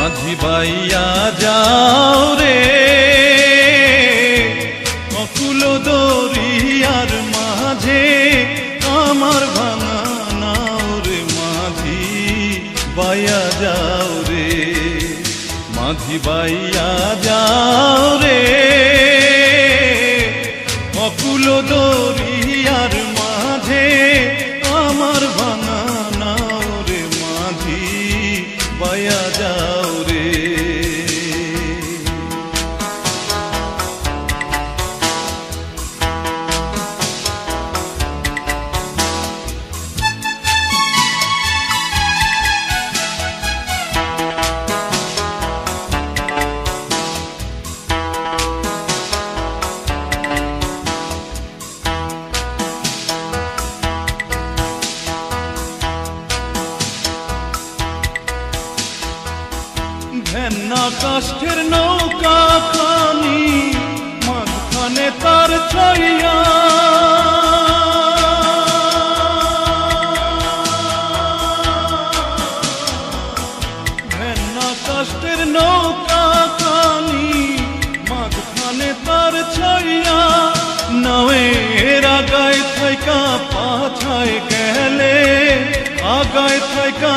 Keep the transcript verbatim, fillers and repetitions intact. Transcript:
মাঝি বাইয়া যাও রে অকুল দরিয়ার মাঝে আমার ভাঙা নাও রে মাঝি বাইয়া যাও রে মাঝি বাইয়া যাও রে অকুল দরিয়ার মাঝে আমার ভাঙা নাও রে মাঝি বাইয়া যাও রে ভেন্না কাষ্ঠের নৌকা খানি মাঝখানে তার ছাইয়া ভেন্না কাষ্ঠের নৌকা খানি মাঝখানে তার ছাইয়া নাওয়ের আগায় থাইকা পাছায় গেলে আগায় থাইকা